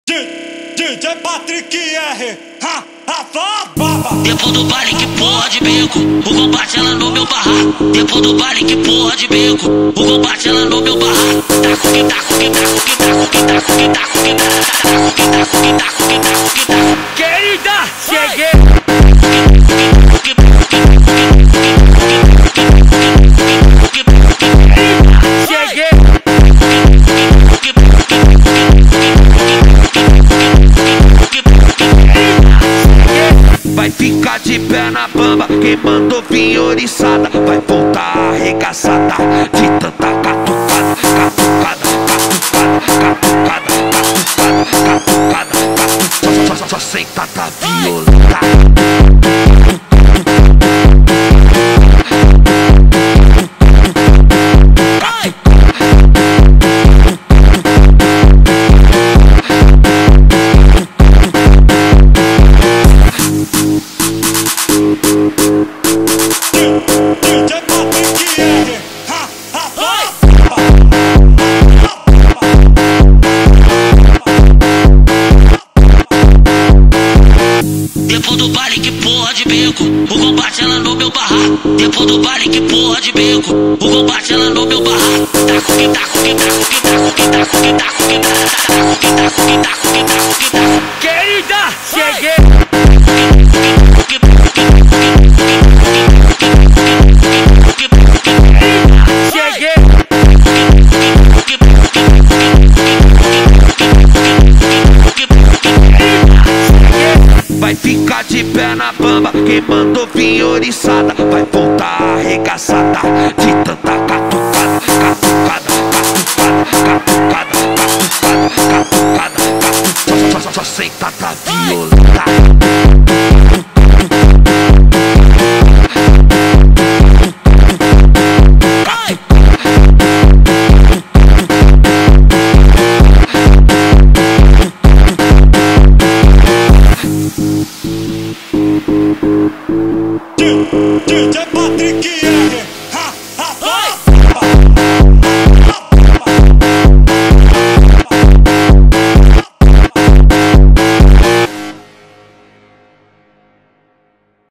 DJ Patrick R, baba. Depois do baile que porra de bico, o combate ela no meu barraco. Depois do baile que porra de bico, o combate ela no meu barraco. Taco que taco que taco que taco que taco que taco que taco que taco que taco que taco que taco. Querida, cheguei. Vai ficar de pé na bamba, quem mandou vir oriçada vai voltar arregaçada de tanta catucada, catucada, catucada, catucada, catucada, catucada, só sentada violenta. Depois do baile que porra de bico, o combate ela no meu barraco. Depois do baile que porra de bico, o combate ela no meu barraco. Taco que taco que taco que taco que taco que taco que taco que taco que taco que taco que taco. Querida, cheguei. Vai ficar de pé na bamba, quem mandou vir oriçada vai voltar arregaçada de tanta catucada, catucada, catucada, catucada, catucada, catucada, catucada, só sentada violenta.